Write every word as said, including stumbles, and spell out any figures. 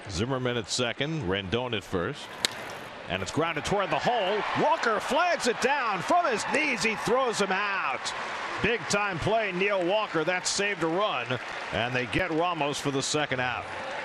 Zimmerman at second, Rendon at first. And it's grounded toward the hole. Walker flags it down from his knees. He throws him out. Big time play, Neil Walker. That saved a run. And they get Ramos for the second out.